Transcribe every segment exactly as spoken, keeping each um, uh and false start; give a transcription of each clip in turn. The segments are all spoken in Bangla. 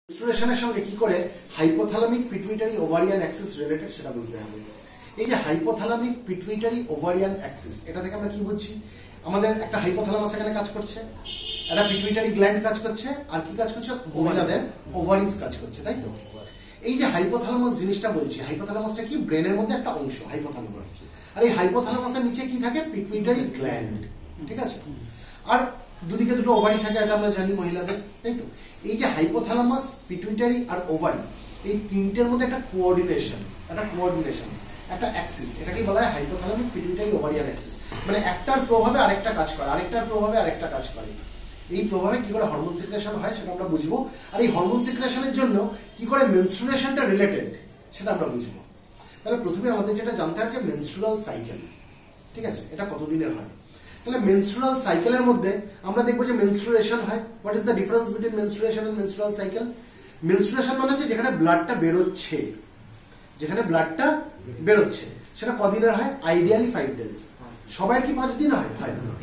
মেনস্ট্রুয়েশনের সঙ্গে কি করে hypothalamic pituitary ovarian axis related সেটা বুঝতে হবে। এই যে হাইপোথ্যালামিক পিটুইটারি ওভারিয়ান অ্যাক্সিস, এটা থেকে আমরা কি বুঝছি? আমাদের একটা হাইপোথ্যালামাস এখানে কাজ করছে, একটা পিটুইটারি গ্ল্যান্ড কাজ করছে, আর কি কাজ করছে? মহিলাদের ওভারিজ কাজ করছে, তাই তো? এই যে হাইপোথ্যালামাস জিনিসটা বলছি, হাইপোথ্যালামাসটা কি ব্রেনের মধ্যে একটা অংশ, হাইপোথ্যালামাস। আর এই হাইপোথ্যালামাসের নিচে কি থাকে? পিটুইটারি গ্ল্যান্ড, ঠিক আছে? আর দুদিকে দুটো ওভারি থাকে, এটা আমরা জানি মহিলাদের, তাই তো? এই যে হাইপোথ্যালামাস, পিটুইটারি আর ওভারি, এই তিনটের মধ্যে একটা কোঅর্ডিনেশন, একটা কোঅর্ডিনেশন, একটা অ্যাক্সিস, এটাকেই বলা হয় হাইপোথ্যালামিক পিটুইটারি ওভারিয়ান অ্যাক্সিস। মানে একটার প্রভাবে আরেকটা কাজ করে, আরেকটার প্রভাবে আরেকটা কাজ করে। এই প্রভাবে কি করে হরমোন সিক্রেশন হয় সেটা আমরা বুঝবো, আর এই হরমোন সিক্রেশনের জন্য কি করে মেনস্ট্রুয়েশনটা রিলেটেড সেটা আমরা বুঝবো। তাহলে প্রথমে আমাদের যেটা জানতে হবে মেনস্ট্রুয়াল সাইকেল, ঠিক আছে? এটা কতদিনের হয়? তাহলে মেনস্ট্রুয়াল সাইকেলের মধ্যে আমরা দেখবো যে মেনস্ট্রুয়েশন হয়। What is the difference between menstruation and menstrual cycle? Menstruation মানে হচ্ছে যেখানে ব্লাডটা বেরোচ্ছে, যেখানে ব্লাডটা বেরোচ্ছে সেটা কদিনের হয়? Ideally five days. সবার কি পাঁচ দিন হয়?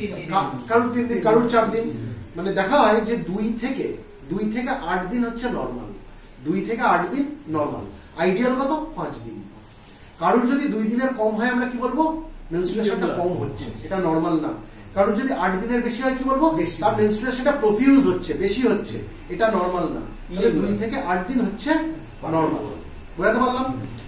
কারোর তিন দিন, কারোর চার দিন। মানে দেখা হয় যে দুই থেকে দুই থেকে আট দিন হচ্ছে নর্মাল, দুই থেকে আট দিন নর্মাল, আইডিয়াল কত? পাঁচ দিন। কারোর যদি দুই দিনের কম হয় আমরা কি বলবো? মেনস্ট্রুয়েশনটা কম হচ্ছে, এটা নর্মাল না। কারোর যদি আট দিনের বেশি হয় কি বলবো? তার মেনস্ট্রুয়েশনটা প্রফিউজ হচ্ছে, বেশি হচ্ছে, এটা নর্মাল না। তাহলে দুই থেকে আট দিন হচ্ছে নর্মাল, বুঝতে পারলাম?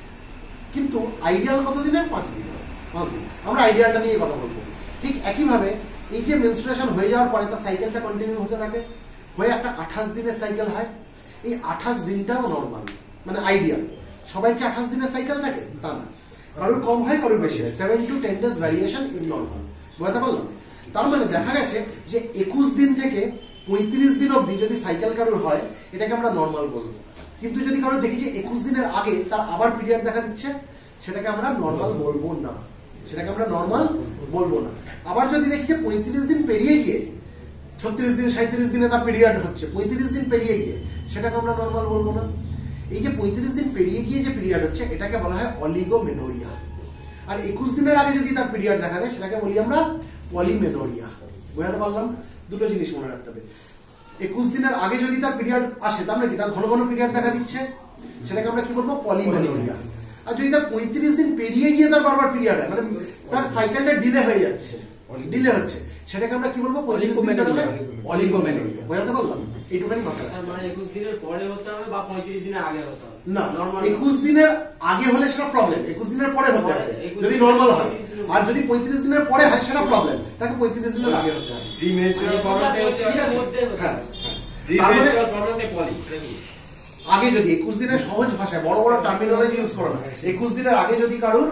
কিন্তু আইডিয়াল কত দিনের? পাঁচ দিন, পাঁচ দিন। আমরা আইডিয়ালটা নিয়ে কথা বলবো। ঠিক একইভাবে এই যে মেনস্ট্রুয়েশন হয়ে যাওয়ার পরে তার সাইকেলটা কন্টিনিউ হতে থাকে, হয়ে একটা আঠাশ দিনের সাইকেল হয়। এই আঠাশ দিনটাও নর্মাল, মানে আইডিয়াল। সবাই কি আঠাশ দিনের সাইকেল থাকে? তা না, কারোর কম হয়, কারোর বেশি হয়। Seven to ten days variation is normal, বুঝতে পারলাম? তার মানে দেখা গেছে যে একুশ দিন থেকে পঁয়ত্রিশ দিন অব্দি যদি সাইকেল কারোর হয় এটাকে আমরা নর্মাল বলবো। কিন্তু যদি কারোর দেখি যে একুশ দিনের আগে তার আবার পিরিয়ড দেখা দিচ্ছে, সেটাকে আমরা নর্মাল বলবো না, সেটাকে আমরা নর্মাল বলবো না। আবার যদি দেখি যে পঁয়ত্রিশ দিন পেরিয়ে গিয়ে ছত্রিশ দিন সাঁত্রিশ দিনে তার পিরিয়ড হচ্ছে, পঁয়ত্রিশ দিন পেরিয়ে গিয়ে, সেটাকে আমরা নর্মাল বলবো না। এই যে পঁয়ত্রিশ দিন পেরিয়ে গিয়ে যে পিরিয়ড হচ্ছে এটাকে বলা হয় অলিগোমেনোরিয়া। আর একুশ দিনের আগে যদি তার পিরিয়ড দেখা দেয় সেটাকে বলি আমরা পলিমেনোরিয়া, বুঝতে পারলাম? দুটো জিনিস মনে রাখতে হবে। একুশ দিনের আগে যদি তার পিরিয়ড আসে, তার মানে কি তার ঘন ঘন পিরিয়ড দেখা দিচ্ছে, সেটাকে আমরা কি বলবো? পলিমেনোরিয়া। আর যদি তার পঁয়ত্রিশ দিন পেরিয়ে গিয়ে তার বারবার পিরিয়ড হয়, মানে তার সাইকেলটা ডিলে হয়ে যাচ্ছে, ডিলে হচ্ছে, সেটাকে আমরা কি বলবো? অলিগোমেনোরিয়া, বুঝতে পারলাম? এইটুখানি মাথায় রাখতে হবে। মানে একুশ দিনের পরে হতে হবে বা পঁয়ত্রিশ দিনের আগে হতে হবে না, একুশ দিনের আগে হলে সেটা প্রবলেম, একুশ দিনের পরে হতে হবে যদি নর্মাল হয়। আর যদি পঁয়ত্রিশ দিনের পরে হয় সেটা প্রবলেম, তাকে পঁয়ত্রিশ দিনের আগে হতে হবে। আগে যদি একুশ দিনের সহজ ভাষায়, বড় বড় টার্মিনোলজি ইউজ করো না, একুশ দিনের আগে যদি কারোর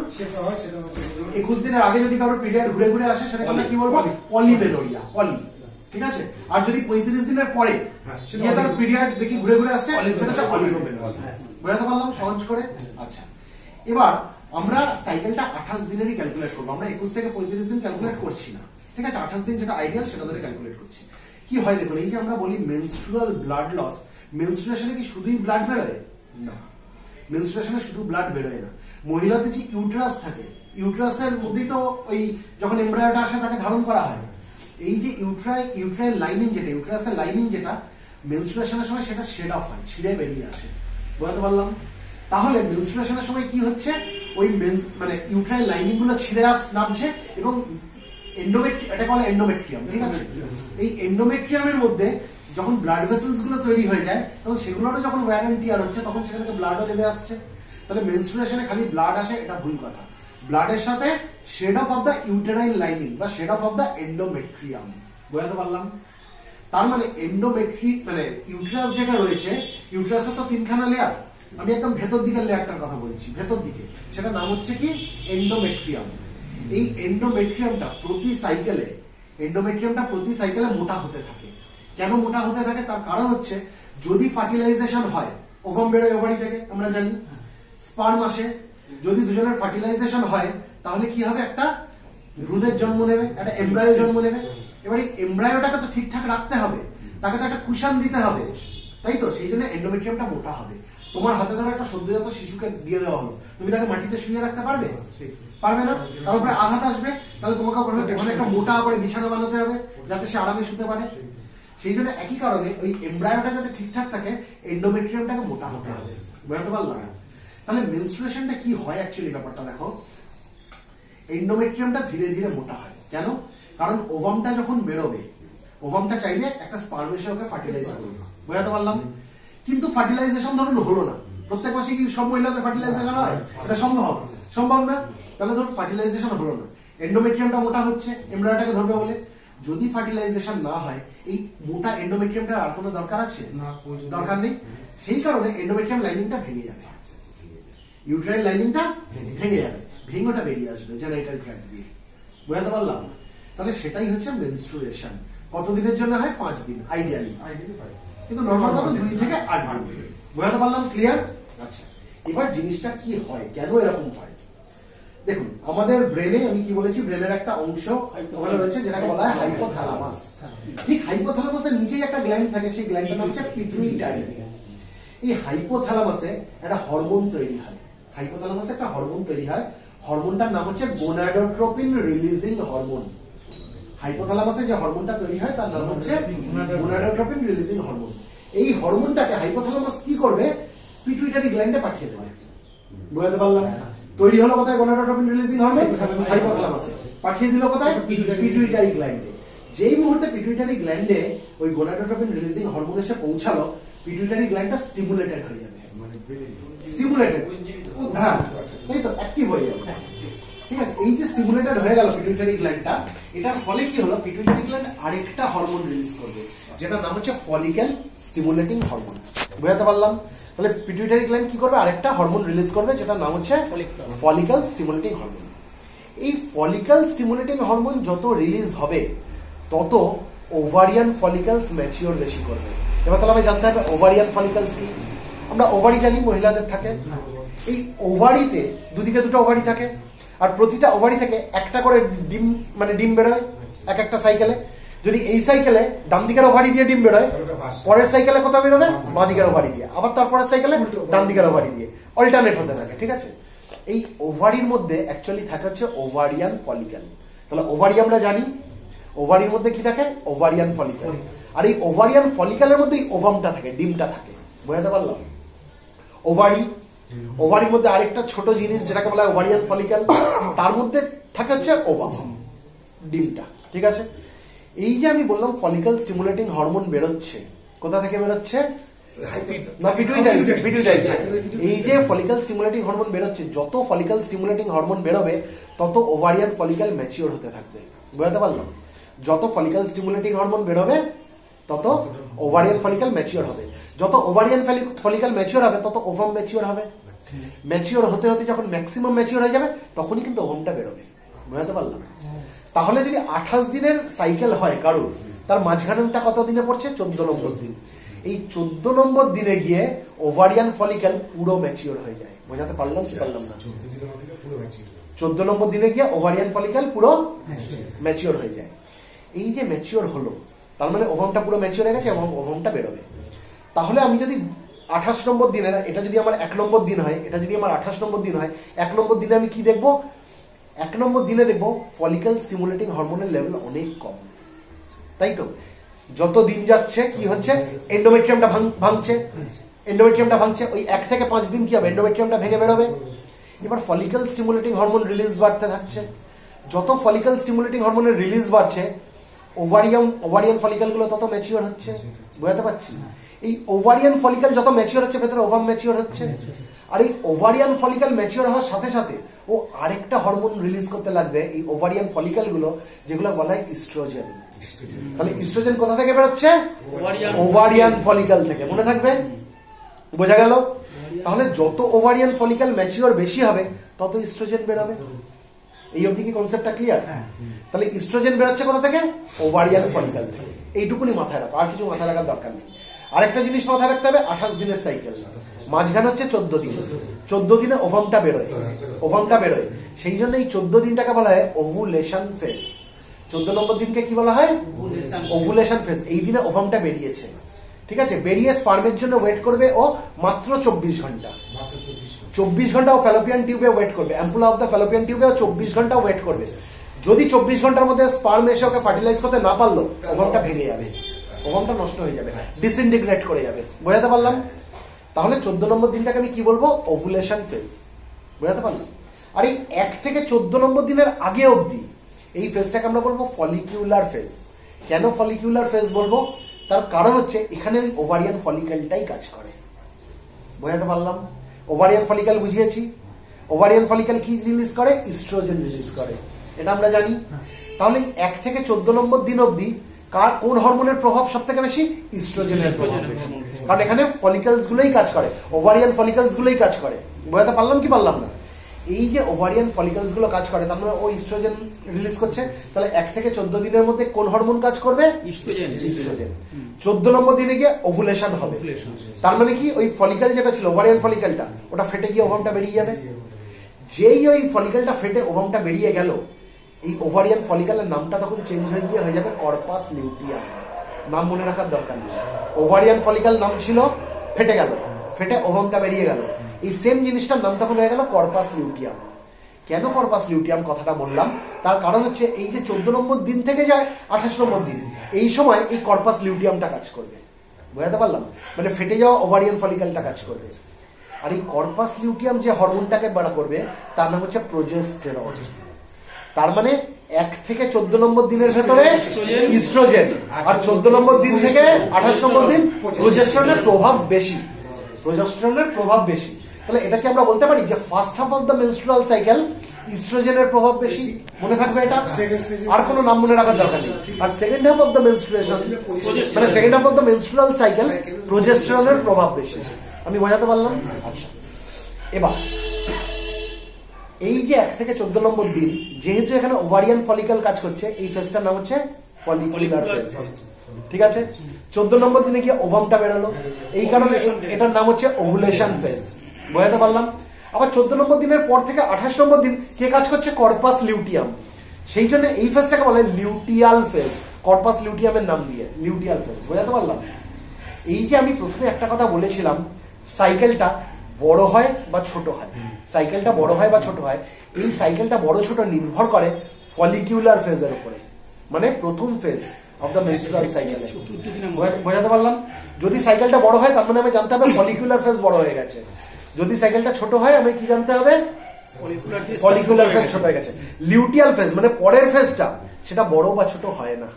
একুশ দিনের আগে যদি কারোর পিরিয়ড ঘুরে ঘুরে আসে সেটাকে আমরা কি বলবো? পলিমেনোরিয়া, পলি, ঠিক আছে? আর যদি পঁয়ত্রিশ দিনের পরে তার পিরিয়ড দেখি ঘুরে ঘুরে আসছে সেটা হচ্ছে অলিগোমেনোরিয়া, বুঝতে পারলাম সহজ করে? আচ্ছা, এবার আমরা সাইকেলটা আঠাশ দিনেরই ক্যালকুলেট করবো, আমরা একুশ থেকে পঁয়ত্রিশ দিন ক্যালকুলেট করছি না, ঠিক আছে? আঠাশ দিন যেটা আইডিয়াল সেটা ধরে ক্যালকুলেট করছি। কি হয় দেখুন, এই যে আমরা বলি মেনস্ট্রুয়াল ব্লাড লস, মেনস্ট্রুয়েশনে কি শুধুই ব্লাড বেরোয়? না, মেনস্ট্রুয়েশনে শুধু ব্লাড বেরোয় না। মহিলাদের যে ইউটেরাস থাকে, ইউটেরাসের মধ্যেই তো ওই যখন এমব্রায়োটা আসে তাকে ধারণ করা হয়। এই যে ইউট্রাই ইউট্রাইন লাইনিং যেটা, ইউটেরাসের লাইনিং যেটা, মেনস্ট্রুয়েশনের সময় সেটা শেড অফ হয়, ছিঁড়ে বেরিয়ে আসে, বুঝতে পারলাম? তাহলে মেনস্ট্রুয়েশনের সময় কি হচ্ছে? ওই মানে ইউট্রাইন লাইনিং গুলো ছিঁড়ে আস নামছে এবং এন্ডোমেট্রি, এটা বলে এন্ডোমেট্রিয়াম, ঠিক আছে? এই এন্ডোমেট্রিয়ামের মধ্যে যখন ব্লাড ভেসেলস গুলো তৈরি হয়ে যায় তখন সেগুলোরও যখন ওয়্যার এন্ড টিয়ার হচ্ছে তখন সেখান থেকে ব্লাডও নেমে আসছে। তাহলে মেনস্ট্রুয়েশনে খালি ব্লাড আসে, এটা ভুল কথা। ব্লাডের সাথে shed of of the uterine lining বা shed of of the endometrium, বুঝতে পারলাম? তার মানে এন্ডোমেট্রি মানে ইউটেরাস যেটা রয়েছে, ইউটেরাসের তো তিনখানা লেয়ার, আমি একদম ভেতর দিকের লেয়ারটার কথা বলছি, ভেতর দিকে, সেটা নাম হচ্ছে কি? এন্ডোমেট্রিয়াম। এই এন্ডোমেট্রিয়ামটা প্রতি সাইকেলে এন্ডোমেট্রিয়ামটা প্রতি সাইকেলে মোটা হতে থাকে। কেন মোটা হতে থাকে? তার কারণ হচ্ছে যদি ফার্টিলাইজেশন হয়, ওভাম বেরোয় ওভারি থেকে, আমরা জানি, স্পার্ম আসে, যদি দুজনের ফার্টিলাইজেশন হয় তাহলে কি হবে? একটা ভ্রূণের জন্ম নেবে, একটা এমব্রায়ো জন্ম নেবে। এবার এই এমব্রায়োটাকে তো ঠিকঠাক রাখতে হবে, তাকে তো একটা কুশন দিতে হবে, তাই তো? সেই জন্য এন্ডোমেট্রিয়ামটা মোটা হবে। তোমার হাতে ধরো একটা সদ্যজাত শিশুকে দিয়ে দেওয়া হলো, তুমি তাকে মাটিতে শুয়ে রাখতে পারবে? পারবে না, তার উপরে আঘাত আসবে, তাহলে তোমাকে ওখানে একটা মোটা করে বিছানা বানাতে হবে যাতে সে আরামে শুতে পারে। সেই জন্য একই কারণে ওই এমব্রায়োটা যাতে ঠিকঠাক থাকে এন্ডোমেট্রিয়ামটাকে মোটা হতে হবে। বুঝতে পারলাম? তাহলে মেনস্ট্রুয়েশনটা কি হয় অ্যাকচুয়ালি ব্যাপারটা দেখো, এন্ডোমেট্রিয়ামটা ধীরে ধীরে মোটা হয়। কেন? কারণ ওভামটা যখন বেরোবে, ওভামটা চাইবে একটা স্পার্ম এসে ওকে ফার্টিলাইজ করবে। বুঝতে পারলাম? কিন্তু ফার্টিলাইজেশন ধরুন হলো না, প্রত্যেক মাসে কি সব মহিলাদের ফার্টিলাইজেশন হয়? এটা সম্ভব সম্ভব না। তাহলে ধরুন ফার্টিলাইজেশন হলো না, এন্ডোমেট্রিয়ামটা মোটা হচ্ছে এমব্রায়োটাকে ধরবে বলে। যদি ফার্টিলাইজেশন না হয় এই মোটা এন্ডোমেট্রিয়ামটার আর কোনো দরকার আছে? দরকার নেই। সেই কারণে এন্ডোমেট্রিয়াম লাইনিংটা ভেঙে যাবে, ইউটেরাইন লাইনিংটা ভেঙে যাবে, ভেঙেটা বেরিয়ে আসবে জেনাইটাল ট্র্যাক্ট দিয়ে। বুঝতে পারলাম? তাহলে সেটাই হচ্ছে মেনস্ট্রুয়েশন। কতদিনের জন্য হয়? পাঁচ দিন আইডিয়ালি, কিন্তু নর্মাল কথা দুই থেকে আট দিন। বুঝতে পারলাম? ক্লিয়ার? আচ্ছা, এবার জিনিসটা কি হয়, কেন এরকম হয়? দেখুন আমাদের ব্রেনে, আমি কি বলেছি, ব্রেনের একটা অংশ ওখানে রয়েছে যেটাকে বলা হয় হাইপোথ্যালামাস। ঠিক হাইপোথ্যালামাসের নিচেই একটা গ্ল্যান্ড থাকে, সেই গ্ল্যান্ডটার নাম হচ্ছে পিটুইটারি। এই হাইপোথ্যালামাসে একটা হরমোন তৈরি হয়, হাইপোথ্যালামাসে একটা হরমোন তৈরি হয়, হরমোনটার নাম হচ্ছে গোনাডোট্রোপিন রিলিজিং হরমোন। হাইপোথ্যালামাসে যে হরমোনটা তৈরি হয় তার নাম হচ্ছে গোনাডোট্রোপিন রিলিজিং হরমোন। এই হরমোনটাকে হাইপোথ্যালামাস কি করবে? পিটুইটারি গ্ল্যান্ডে পাঠিয়ে দেবে। বুঝতে পারলাম? তৈরি হলো কোথায়? গোনাডোট্রোপিন রিলিজিং হরমোন হাইপোথ্যালামাসে, পাঠিয়ে দিল কোথায়? পিটুইটারি গ্ল্যান্ডে। যেই মুহূর্তে পিটুইটারি গ্ল্যান্ডে ওই গোনাডোট্রোপিন রিলিজিং হরমোন এসে পৌঁছালো, পিটুইটারি গ্ল্যান্ডটা স্টিমুলেটেড হয়ে যাবে, স্টিমুলেটেড, হ্যাঁ তাই তো, অ্যাক্টিভ হয়ে যাবে। ঠিক আছে, এই যে স্টিমুলেটেড হয়ে গেল পিটুইটারি গ্ল্যান্ডটা, এটার ফলে কি হলো? পিটুইটারি গ্ল্যান্ড আরেকটা হরমোন রিলিজ করবে যেটা নাম হচ্ছে ফলিক্যাল স্টিমুলেটিং হরমোন। বুঝতে পারলাম? তাহলে পিটুইটারি গ্ল্যান্ড কি করবে? আরেকটা হরমোন রিলিজ করবে যেটা নাম হচ্ছে ফলিক্যাল স্টিমুলেটিং হরমোন। এই ফলিক্যাল স্টিমুলেটিং হরমোন যত রিলিজ হবে তত ওভারিয়ান ফলিক্যালস ম্যাচিওর বেশি করবে। এবার তাহলে আমি জানতে হবে ওভারিয়ান ফলিক্যালস কি? আমরা ওভারি জানি মহিলাদের থাকে, এই ওভারিতে দুদিকে দুটো ওভারি থাকে, আর প্রতিটা ওভারি থেকে একটা করে ডিম, মানে ডিম বেরোয় এক একটা সাইকেলে। যদি এই সাইকেলে ডান দিকের ওভারি দিয়ে ডিম বেরোয়, পরের সাইকেলে কোথাও বেরোবে? বাঁ দিকের ওভারি দিয়ে, আবার তারপরের সাইকেলে ডান দিকের ওভারি দিয়ে, অল্টারনেট হতে থাকে। ঠিক আছে, এই ওভারির মধ্যে অ্যাকচুয়ালি থাকে হচ্ছে ওভারিয়ান ফলিক্যাল। তাহলে ওভারি আমরা জানি, ওভারির মধ্যে কি থাকে? Ovarian follicle. আর এই ওভারিয়ান ফলিক্যালের মধ্যে ওভামটা থাকে, ডিমটা থাকে। বুঝতে পারলাম? ওভারি, ওভারির মধ্যে আরেকটা ছোট জিনিস যেটাকে বলা হয় ওভারিয়ান ফলিক্যাল, তার মধ্যে থাকে হচ্ছে ওভাম, ডিমটা। ঠিক আছে, এই যে আমি বললাম ফলিক্যাল স্টিমুলেটিং হরমোন বেরোচ্ছে, কোথা থেকে বেরোচ্ছে? না পিটুইটারি, পিটুইটারি। এই যে ফলিক্যাল স্টিমুলেটিং হরমোন বেরোচ্ছে, যত ফলিক্যাল স্টিমুলেটিং হরমোন বেরোবে তত ওভারিয়ান ফলিক্যাল ম্যাচিওর হতে থাকবে। বুঝতে পারলাম? যত ফলিক্যাল স্টিমুলেটিং হরমোন বেরোবে তত ওভারিয়ান ফলিক্যাল ম্যাচিওর হবে, যত ওভারিয়ান ফলিক্যাল ম্যাচিওর হবে তত ওভাম ম্যাচিওর হবে। ম্যাচিওর হতে হতে যখন ম্যাক্সিমাম ম্যাচিওর হয়ে যাবে তখনই কিন্তু ওভামটা বেরোবে। বুঝতে পারলাম? তাহলে যদি আঠাশ দিনের সাইকেল হয় কারোর, তার মাঝখানেটা কত দিনে পড়ছে? চোদ্দ নম্বর দিন। এই চোদ্দ নম্বর দিনে গিয়ে ওভারিয়ান ফলিক্যাল পুরো ম্যাচিওর হয়ে যায়। বোঝাতে পারলাম কি পারলাম না? চোদ্দ নম্বর দিনে গিয়ে ওভারিয়ান ফলিক্যাল পুরো ম্যাচিওর হয়ে যায়। এই যে ম্যাচিওর হলো, তার মানে ওভামটা পুরো ম্যাচিওর হয়ে গেছে এবং ওভামটা বেরোবে। তাহলে আমি যদি আঠাশ নম্বর দিনে, এটা যদি আমার এক নম্বর দিন হয়, এটা যদি আমার আঠাশ নম্বর দিন হয়, এক নম্বর দিনে আমি কি দেখবো? এক নম্বর দিনে দেখবো ফলিক্যাল স্টিমুলেটিং হরমোনের লেভেল অনেক কম। তাই তো, যত দিন যাচ্ছে কি হচ্ছে? এন্ডোমেট্রিয়ামটা ভাঙছে, এন্ডোমেট্রিয়ামটা ভাঙছে। ওই এক থেকে পাঁচ দিন কি হবে? এন্ডোমেট্রিয়ামটা ভেঙে বেরোবে। এবার ফলিক্যাল স্টিমুলেটিং হরমোন রিলিজ বাড়তে থাকছে। যত ফলিক্যাল স্টিমুলেটিং হরমোনের রিলিজ বাড়ছে, ওভারিয়াম ওভারিয়ান ফলিক্যাল গুলো তত ম্যাচিওর হচ্ছে। বুঝতে পারছি? এই ওভারিয়ান ফলিক্যাল যত ম্যাচিওর হচ্ছে, ভেতরে ওভাম ম্যাচিওর হচ্ছে। আর এই ওভারিয়ান ফলিক্যাল ম্যাচিওর হওয়ার সাথে সাথে ও আরেকটা হরমোন রিলিজ করতে লাগবে এই ওভারিয়ান ফলিক্যাল গুলো, যেগুলো বলা হয় ইস্ট্রোজেন। তাহলে ইস্ট্রোজেন কোথা থেকে বেরোচ্ছে? ওভারিয়ান ফলিক্যাল থেকে। মনে থাকবে? বোঝা গেল? তাহলে যত ওভারিয়ান ফলিক্যাল ম্যাচিওর বেশি হবে তত ইস্ট্রোজেন বেরোবে। এই অবধি কি কনসেপ্টটা ক্লিয়ার? তাহলে ইস্ট্রোজেন বেরোচ্ছে কোথা থেকে? ওভারিয়ান ফলিক্যাল থেকে। এইটুকুনি মাথায় রাখো, আর কিছু মাথায় রাখার দরকার নেই। আরেকটা জিনিস মাথায় রাখতে হবে, আঠাশ দিনের সাইকেল, মাঝখানে হচ্ছে চোদ্দ দিন। চোদ্দ দিনে ওভামটা বেরোয়, ওভামটা বেরোয়। সেই জন্য এই চোদ্দ দিনটাকে বলা হয় ওভুলেশন ফেজ। চোদ্দ নম্বর দিনকে কি বলা হয়? Ovulation phase. এই দিনে ওভামটা বেরিয়েছে। ঠিক আছে, বেরিয়ে স্পার্মের জন্য ওয়েট করবে ও মাত্র চব্বিশ ঘন্টা। চব্বিশ ঘন্টা ও ফ্যালোপিয়ান টিউবে ওয়েট করবে, অ্যাম্পুলা অফ দ্য ফ্যালোপিয়ান টিউবে ও চব্বিশ ঘন্টা ওয়েট করবে। যদি চব্বিশ ঘন্টার মধ্যে স্পার্ম এসে ওকে ফার্টিলাইজ করতে না পারলো, ওভামটা ভেঙে যাবে। ওভামটা নষ্ট হয়ে যাবে, ডিসইন্টিগ্রেট করে যাবে। বোঝাতে পারলাম? তাহলে চোদ্দ নম্বর দিনটাকে আমি কি বলবো? Ovulation phase. বোঝাতে পারলাম? আর এই এক থেকে চোদ্দ নম্বর দিনের আগে অবধি এই ফেজটাকে আমরা বলবো ফলিকিউলার ফেজ। কেন ফলিকিউলার ফেজ বলবো? তার কারণ হচ্ছে এখানে ওই ওভারিয়ান ফলিকলটাই কাজ করে। বোঝাতে পারলাম? ওভারিয়ান ফলিকল বুঝিয়েছি। ওভারিয়ান ফলিকল কি রিলিজ করে? ইস্ট্রোজেন রিলিজ করে, এটা আমরা জানি। তাহলে এক থেকে চোদ্দ নম্বর দিন অবধি কার কোন হরমোনের প্রভাব সব থেকে বেশি? ইস্ট্রোজেনের প্রভাব বেশি, কারণ এখানে ফলিকলস গুলোই কাজ করে, ওভারিয়ান ফলিকলস গুলোই কাজ করে। বোঝাতে পারলাম কি পারলাম না? এই যে ওভারিয়ান ফলিকলস গুলো কাজ করে তার মানে ও ইস্ট্রোজেন রিলিজ করছে। তাহলে এক থেকে চোদ্দ দিনের মধ্যে কোন হরমোন কাজ করবে? ইস্ট্রোজেন। চোদ্দ নম্বর দিনে গিয়ে ওভুলেশন হবে। তার মানে কি ওই ফলিকল যেটা ছিল ওভারিয়ান ফলিকলটা ওটা ফেটে গিয়ে ওভামটা বেরিয়ে যাবে। যেই ওই ফলিকলটা ফেটে ওভামটা বেরিয়ে গেল, এই ওভারিয়ান ফলিকলের নামটা তখন চেঞ্জ হয়ে গিয়ে হয়ে যাবে কর্পাস লিউটিয়াম। নাম মনে রাখার দরকার নেই। ওভারিয়ান ফলিকল নাম ছিল, ফেটে গেল, ফেটে ওভামটা বেরিয়ে গেল, এই সেম জিনিসটার নাম তখন হয়ে গেল কর্পাস লিউটিয়াম। কেন কর্পাস লিউটিয়াম কথাটা বললাম? তার কারণ হচ্ছে এই যে চোদ্দ নম্বর দিন থেকে যায় আঠাশ নম্বর দিন, এই সময় এই কর্পাস লিউটিয়ামটা কাজ করবে। বুঝাতে পারলাম? মানে ফেটে যাওয়া ওভারিয়ান ফলিকলটা কাজ করবে। আর এই কর্পাস লিউটিয়াম যে হরমোনটাকে বাড়া করবে তার নাম হচ্ছে প্রোজেস্টেরন। তার মানে এক থেকে চোদ্দ নম্বর দিনের ভেতরে ইস্ট্রোজেন, আর চোদ্দ নম্বর দিন থেকে আঠাশ নম্বর দিন প্রোজেস্টেরনের প্রভাব বেশি। প্রোজেস্টেরনের প্রভাব বেশি। তাহলে এটাকে আমরা বলতে পারি যে first half of the menstrual cycle ইস্ট্রোজেনের প্রভাব বেশি। মনে থাকবে এটা, আর কোনো নাম মনে রাখার দরকার নেই। আর second half of the menstruation মানে second half of the menstrual cycle প্রোজেস্টেরনের প্রভাব বেশি। আমি বোঝাতে পারলাম? আচ্ছা, এবার এই যে এক থেকে চোদ্দ নম্বর দিন যেহেতু এখানে ওভারিয়ান ফলিকল কাজ করছে, এই ফেজটার নাম হচ্ছে ফলিকুলার ফেজ। ঠিক আছে? চোদ্দ নম্বর দিনে গিয়ে ওভামটা বেরোলো, এই কারণে এটার নাম হচ্ছে ওভুলেশন ফেজ। বোঝাতে পারলাম? আবার চোদ্দ নম্বর দিনের পর থেকে আঠাশ নম্বর দিন কে কাজ করছে? Corpus luteum. সেই জন্য এই ফেজটাকে বলে লিউটিয়াল ফেজ, কর্পাস লিউটিয়ামের নাম দিয়ে লিউটিয়াল ফেজ। বোঝাতে পারলাম? এই যে আমি প্রথমে একটা কথা বলেছিলাম, সাইকেলটা বড় হয় বা ছোট হয়, সাইকেলটা বড় হয় বা ছোট হয়, এই সাইকেলটা বড় ছোট নির্ভর করে ফলিকিউলার ফেজের উপরে, মানে প্রথম phase of the menstrual cycle. বোঝাতে পারলাম? যদি সাইকেলটা বড় হয় তার মানে আমি জানতে হবে ফলিকুলার ফেজ বড় হয়ে গেছে। যদি সাইকেলটা ছোট হয় আমি কি জানতে হবে? ফলিকুলার ফেজ ছোট হয়ে গেছে। লিউটিয়াল ফেজ মানে পরের ফেজটা সেটা বড় বা ছোট হয় না।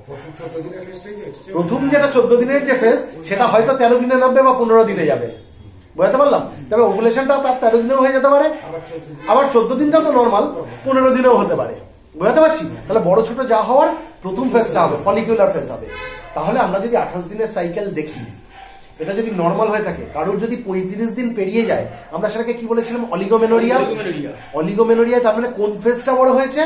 প্রথম যেটা চোদ্দ দিনের যে ফেজ সেটা হয়তো তেরো দিনে নামবে বা পনেরো দিনে যাবে। বুঝতে পারলাম? তবে ওভুলেশনটা তার তেরো দিনেও হয়ে যেতে পারে, আবার চোদ্দ দিনটাও তো নর্মাল পনেরো দিনেও হতে পারে। বুঝতে পারছি? তাহলে বড় ছোট যা হওয়ার প্রথম ফেজটা হবে ফলিকুলার ফেজ হবে। তাহলে আমরা যদি আঠাশ দিনের সাইকেল দেখি, এটা যদি নর্মাল হয়ে থাকে, কারোর যদি পঁয়ত্রিশ দিন পেরিয়ে যায়, আমরা সেটাকে কি বলেছিলাম? অলিগোমেনোরিয়া। অলিগোমেনোরিয়া তার মানে কোন ফেজটা বড় হয়েছে?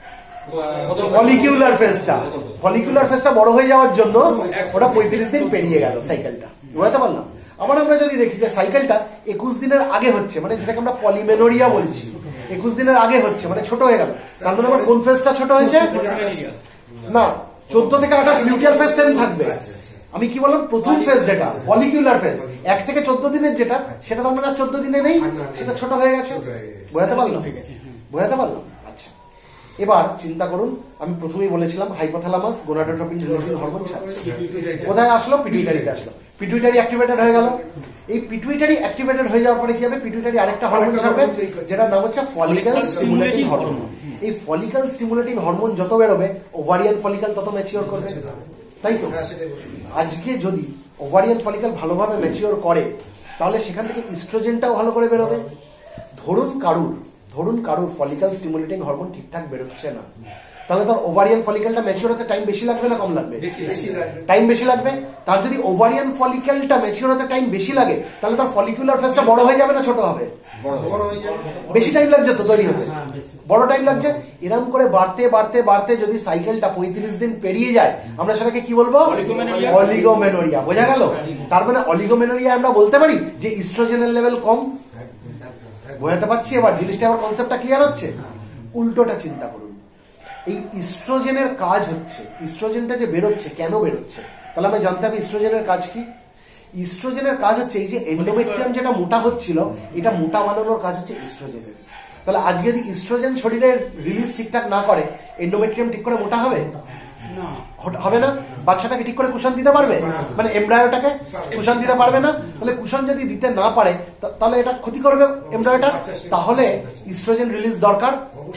ফলিকুলার ফেজটা। ফলিকুলার ফেজটা বড় হয়ে যাওয়ার জন্য ওটা পঁয়ত্রিশ দিন পেরিয়ে গেল সাইকেলটা। বুঝতে পারলাম? আবার আমরা যদি দেখি যে সাইকেলটা একুশ দিনের আগে হচ্ছে, মানে যেটাকে আমরা পলিমেনোরিয়া বলছি, একুশ দিনের আগে হচ্ছে মানে ছোট হয়ে গেল, তার মানে আমার কোন ফেজটা ছোট হয়েছে? না, চোদ্দ থেকে আঠাশ লিউটিয়াল ফেজ সেম থাকবে। আমি কি বললাম? প্রথম ফেজ যেটা ফলিকুলার ফেজ এক থেকে চোদ্দ দিনের যেটা, সেটা তো আমরা চোদ্দ দিনে নেই, সেটা ছোট হয়ে গেছে। বোঝাতে পারলাম? বোঝাতে পারলাম? আচ্ছা, এবার চিন্তা করুন, আমি প্রথমেই বলেছিলাম হাইপোথ্যালামাস গোনাডোট্রপিন রিলিজিং হরমোন ছাড়ছে। কোথায় আসলো? পিটুইটারিতে আসলো। পিটুইটারি অ্যাক্টিভেটেড হয়ে গেল। এই পিটুইটারি অ্যাক্টিভেটেড হয়ে যাওয়ার পরে কি হবে? পিটুইটারি আরেকটা হরমোন ছাড়বে যেটার নাম হচ্ছে ফলিকল স্টিমুলেটিং হরমোন। এই ফলিকল স্টিমুলেটিং হরমোন যত বেরোবে ওভারিয়ান ফলিকল তত ম্যাচিওর করবে, তাই তো? আজকে যদি ওভারিয়ান ফলিকল ভালোভাবে ম্যাচিওর করে তাহলে সেখান থেকে ইস্ট্রোজেনটাও ভালো করে বেরোবে। ধরুন কারুর ধরুন কারুর ফলিকল স্টিমুলেটিং হরমোন ঠিকঠাক বেরোচ্ছে না, তাহলে তার ওভারিয়ান ফলিকলটা ম্যাচিওর হতে টাইম বেশি লাগবে না কম লাগবে? টাইম বেশি লাগবে। তার যদি ওভারিয়ান ফলিকলটা ম্যাচিওর হতে টাইম বেশি লাগে তাহলে তার ফলিকুলার ফেজটা বড় হয়ে যাবে না ছোট হবে? বেশি টাইম লাগছে তো তৈরি হতে, বড় টাইম লাগছে। এরকম করে বাড়তে বাড়তে বাড়তে যদি সাইকেলটা পঁয়ত্রিশ দিন পেরিয়ে যায় আমরা সেটাকে কি বলবো? অলিগোমেনোরিয়া। বোঝা গেল? তার মানে অলিগোমেনোরিয়া আমরা বলতে পারি যে ইস্ট্রোজেনের লেভেল কম। বোঝাতে পারছি? এবার জিনিসটা আবার কনসেপ্টটা ক্লিয়ার হচ্ছে। উল্টোটা চিন্তা করুন, এই ইস্ট্রোজেনের কাজ হচ্ছে, ইস্ট্রোজেনটা যে বেরোচ্ছে কেন বেরোচ্ছে, তাহলে আমি জানতে হবে ইস্ট্রোজেনের কাজ কি। ইস্ট্রোজেনের কাজ হচ্ছে এই যে এন্ডোমেট্রিয়াম যেটা মোটা হচ্ছিল এটা মোটা বানানোর কাজ হচ্ছে ইস্ট্রোজেনের। তাহলে আজকে যদি ইস্ট্রোজেন শরীরে রিলিজ ঠিকঠাক না করে এন্ডোমেট্রিয়াম ঠিক করে মোটা হবে? হবে না? বাচ্চাটাকে ঠিক করে কুশন দিতে পারবে? মানে এমব্রায়োটাকে কুশন দিতে পারবে না। তাহলে কুশন যদি দিতে না পারে তাহলে এটা ক্ষতি করবে এমব্রায়োটা। তাহলে ইস্ট্রোজেন রিলিজ দরকার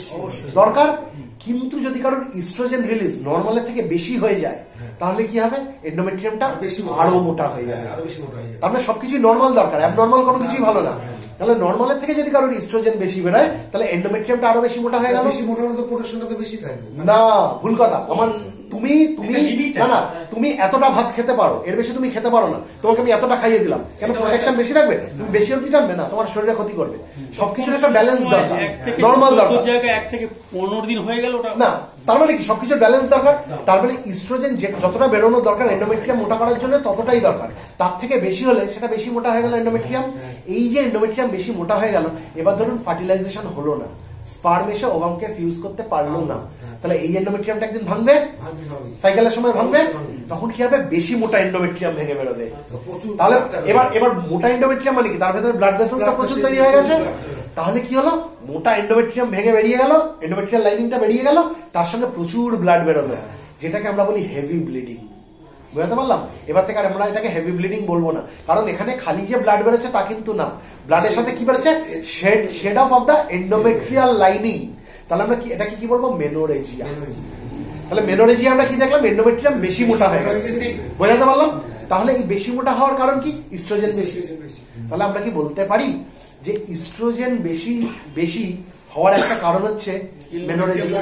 দরকার কিন্তু যদি কারোর ইস্ট্রোজেন রিলিজ নর্মালের থেকে বেশি হয়ে যায় তাহলে কি হবে? এন্ডোমেট্রিয়ামটা আরো মোটা হয়ে যাবে। তার মানে সবকিছু নর্মাল দরকার, অ্যাবনর্মাল কোনো কিছুই ভালো না। তাহলে নর্মালের থেকে যদি কারোর ইস্ট্রোজেন বেশি বেরোয় তাহলে এন্ডোমেট্রিয়ামটা আরো বেশি মোটা হয়ে গেল। বেশি মোটা হলে তো প্রোটেকশনটা তো বেশি থাকবে না, ভুল কথা। আমার তুমি তুমি না না তুমি এতটা ভাত খেতে পারো, এর বেশি তুমি খেতে পারো না, তোমাকে আমি এতটা খাইয়ে দিলাম, কেন প্রোটেকশন বেশি থাকবে? তুমি বেশি অবধি টানবে না, তোমার শরীরে ক্ষতি করবে। সবকিছুর একটা ব্যালেন্স দরকার, নর্মাল দরকার। জায়গায় এক থেকে পনেরো দিন হয়ে গেল না, তার মানে কি সবকিছুর ব্যালেন্স দরকার। তার মানে ইস্ট্রোজেন যতটা বেরোনো দরকার এন্ডোমেট্রিয়াম মোটা করার জন্য ততটাই দরকার। তার থেকে বেশি হলে সেটা বেশি মোটা হয়ে গেল এন্ডোমেট্রিয়াম। এই যে এন্ডোমেট্রিয়াম বেশি মোটা হয়ে গেল, এবার ধরুন ফার্টিলাইজেশন হলো না, স্পার্ম এসে ওভামকে ফিউজ করতে পারলো না, তাহলে এই এন্ডোমেট্রিয়ামটা একদিন ভাঙবে, সাইকেলের সময় ভাঙবে। তখন কি হবে? বেশি মোটা এন্ডোমেট্রিয়াম ভেঙে বেরোবে। তাহলে এবার এবার মোটা এন্ডোমেট্রিয়াম মানে কি? তার ভেতরে ব্লাড ভেসেলস প্রচুর তৈরি হয়ে গেছে। তাহলে কি হলো? মোটা এন্ডোমেট্রিয়াম ভেঙে বেরিয়ে গেল, এন্ডোমেট্রিয়াল লাইনিংটা বেরিয়ে গেল, তার সঙ্গে প্রচুর ব্লাড বেরোবে, যেটাকে আমরা বলি হেভি ব্লিডিং। বুঝতে পারলাম? এবার থেকে আমরা এটাকে হেভি ব্লিডিং বলবো না, কারণ এখানে খালি যে ব্লাড বেরোচ্ছে তা কিন্তু না, ব্লাডের সাথে কি বেরোচ্ছে? Shed shed of of the endometrial lining. তাহলে আমরা কি এটাকে কি বলবো? মেনোরেজিয়া। তাহলে মেনোরেজিয়া আমরা কি দেখলাম? এন্ডোমেট্রিয়াম বেশি মোটা হয়ে গেছে। বোঝাতে পারলাম? তাহলে এই বেশি মোটা হওয়ার কারণ কি? ইস্ট্রোজেন বেশি। তাহলে আমরা কি বলতে পারি যে ইস্ট্রোজেন বেশি বেশি হওয়ার একটা কারণ হচ্ছে মেনোরেজিয়া?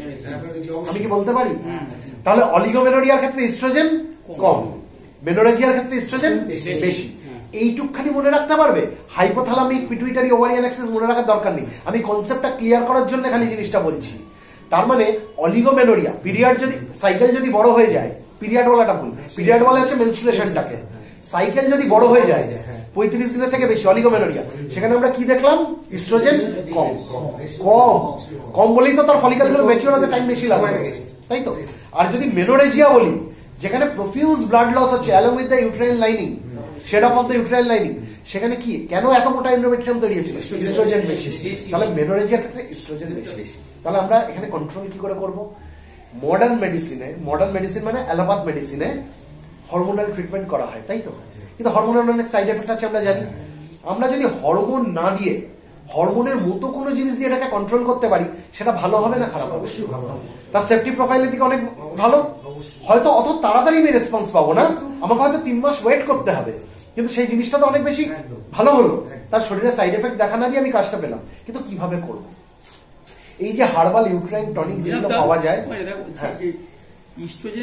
আমি কি বলতে পারি? তাহলে অলিগোমেনোরিয়ার ক্ষেত্রে ইস্ট্রোজেন কম, মেনোরেজিয়ার ক্ষেত্রে ইস্ট্রোজেন বেশি। এইটুকখানি মনে রাখতে পারবে। হাইপোথ্যালামিক পিটুইটারি ওভারিয়ান অ্যাক্সিস মনে রাখার দরকার নেই, আমি কনসেপ্টটা ক্লিয়ার করার জন্য খালি জিনিসটা বলছি। তার মানে অলিগোমেনোরিয়া, পিরিয়ড যদি সাইকেল যদি বড় হয়ে যায়, পিরিয়ড বলাটা ভুল, পিরিয়ড বলা হচ্ছে মেনস্ট্রুয়েশনটাকে, সাইকেল যদি বড় হয়ে যায় পঁয়ত্রিশ দিনের থেকে বেশি, অলিগোমেনোরিয়া, সেখানে আমরা কি দেখলাম? ইস্ট্রোজেন কম কম কম বলেই তো তার ফলিকলগুলো ম্যাচিউর হতে টাইম বেশি লাগে, তাই তো? আর যদি মেনোরেজিয়া বলি, যেখানে প্রফিউজ ব্লাড লস হচ্ছে along with the uterine lining, shed of of the uterine lining, সেখানে কি কেন এত মোটা এন্ডোমেট্রিয়াম তৈরি হয়েছিল? ইস্ট্রোজেন বেশি। তাহলে মেনোরেজিয়ার ক্ষেত্রে ইস্ট্রোজেন বেশি। তাহলে আমরা এখানে কন্ট্রোল কি করে করব? মডার্ন মেডিসিনে, মডার্ন মেডিসিন মানে অ্যালোপ্যাথ মেডিসিনে হরমোনাল ট্রিটমেন্ট করা হয়, তাই তো? কিন্তু হরমোনাল অনেক সাইড এফেক্ট আছে আমরা জানি। আমরা যদি হরমোন না দিয়ে হরমোনের মতো কোনো জিনিস দিয়ে এটাকে কন্ট্রোল করতে পারি, সেটা ভালো হবে না খারাপ? অবশ্যই ভালো হবে। তার সেফটি প্রোফাইলের দিকে অনেক ভালো। হয়তো অত তাড়াতাড়ি আমি রেসপন্স পাবো না, আমাকে হয়তো তিন মাস ওয়েট করতে হবে, কিন্তু সেই জিনিসটা তো অনেক বেশি ভালো হলো। তার শরীরে সাইড এফেক্ট দেখা না দিয়ে আমি কাজটা পেলাম। কিন্তু কিভাবে করব? এই যে হার্বাল ইউট্রাইন টনিক যেগুলো পাওয়া যায়, ইস্ট্রোজেন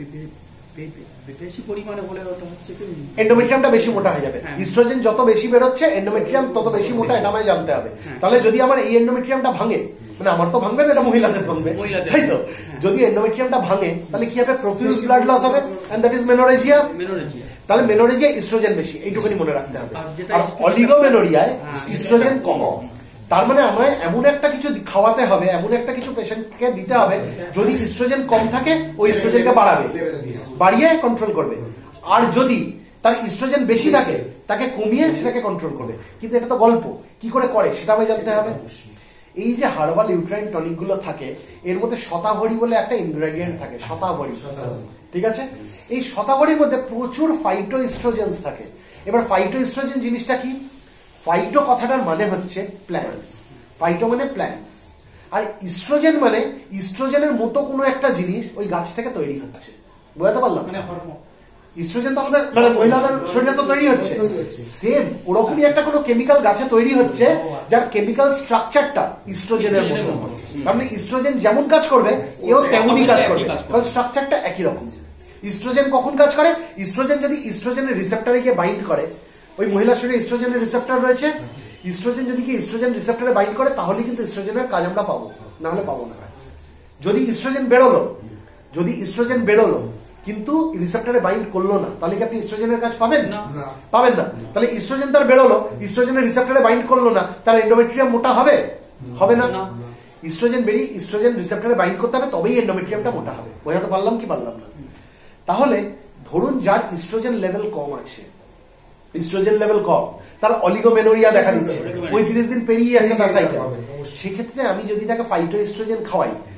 বেশি পরিমাণে হলে ওটা হচ্ছে কি এন্ডোমেট্রিয়ামটা বেশি মোটা হয়ে যাবে। ইস্ট্রোজেন যত বেশি বেরোচ্ছে এন্ডোমেট্রিয়াম তত বেশি মোটা, এটা আমায় জানতে হবে। তাহলে যদি আমার এই এন্ডোমেট্রিয়ামটা ভাঙে, মানে আমার তো ভাঙবে না, এটা মহিলাদের ভাঙবে, তাই তো? যদি এন্ডোমেট্রিয়ামটা ভাঙে তাহলে কি হবে? প্রফিউজ ব্লাড লস হবে, এন্ড দ্যাট ইজ মেনোরেজিয়া। তাহলে মেনোরেজিয়া ইস্ট্রোজেন বেশি, এইটুকুনি মনে রাখতে হবে। আর অলিগোমেনোরিয়ায় ইস্ট্রোজেন কম। তার মানে আমায় এমন একটা কিছু খাওয়াতে হবে, এমন একটা কিছু পেশেন্টকে দিতে হবে, যদি ইস্ট্রোজেন কম থাকে ওই ইস্ট্রোজেনকে বাড়াবে, বাড়িয়ে কন্ট্রোল করবে। আর যদি তার ইস্ট্রোজেন বেশি থাকে তাকে কমিয়ে সেটাকে কন্ট্রোল করবে। কিন্তু এটা তো গল্প, কি করে করে সেটা আমায় জানতে হবে। এই যে হার্বাল ইউট্রাইন টনিক গুলো থাকে, এর মধ্যে শতাবরী বলে একটা ইনগ্রেডিয়েন্ট থাকে, শতাবরী, ঠিক আছে? এই শতাবরীর মধ্যে প্রচুর ফাইটো ইস্ট্রোজেন্স থাকে। এবার ফাইটো ইস্ট্রোজেন জিনিসটা কি? ফাইটো কথাটার মানে হচ্ছে প্ল্যান্টস, ফাইটো মানে প্ল্যান্টস, আর ইস্ট্রোজেন মানে ইস্ট্রোজেনের মতো কোনো একটা জিনিস ওই গাছ থেকে তৈরি হচ্ছে। বুঝতে পারলাম? মানে হরমোন। ইস্ট্রোজেন তো আমাদের মানে মহিলাদের শরীরে তো তৈরি হচ্ছে, সেম ওরকমই একটা কোনো কেমিক্যাল গাছে তৈরি হচ্ছে যার কেমিক্যাল স্ট্রাকচারটা ইস্ট্রোজেনের মতো। মানে ইস্ট্রোজেন যেমন কাজ করবে এও তেমনই কাজ করবে, কারণ স্ট্রাকচারটা একই রকম। ইস্ট্রোজেন কখন কাজ করে? ইস্ট্রোজেন যদি ইস্ট্রোজেনের রিসেপ্টরে গিয়ে বাইন্ড করে, ওই মহিলার শরীরে ইস্ট্রোজেনের রিসেপ্টর রয়েছে, ইস্ট্রোজেন যদি কি ইস্ট্রোজেন রিসেপ্টরে বাইন্ড করে তাহলে কিন্তু ইস্ট্রোজেনের কাজ আমরা পাবো, না হলে পাবো না। যদি ইস্ট্রোজেন বেরোলো, যদি ইস্ট্রোজেন বেরোলো কিন্তু রিসেপ্টরে বাইন্ড করলো না, তাহলে কি আপনি ইস্ট্রোজেনের কাজ পাবেন? পাবেন না। তাহলে ইস্ট্রোজেন তার বেরোলো, ইস্ট্রোজেনের রিসেপ্টরে বাইন্ড করলো না, তার এন্ডোমেট্রিয়াম মোটা হবে? হবে না। ইস্ট্রোজেন বেরিয়ে ইস্ট্রোজেন রিসেপ্টরে বাইন্ড করতে হবে, তবেই এন্ডোমেট্রিয়ামটা মোটা হবে। বোঝাতে পারলাম কি পারলাম না? তাহলে ধরুন যার ইস্ট্রোজেন লেভেল কম আছে, ইস্ট্রোজেন লেভেল কম, তার অলিগোমেনোরিয়া দেখা দিচ্ছে, পঁয়ত্রিশ দিন পেরিয়ে যাচ্ছে তার সাইকেল, সেক্ষেত্রে আমি যদি তাকে ফাইটো ইস্ট্রোজেন খাওয়াই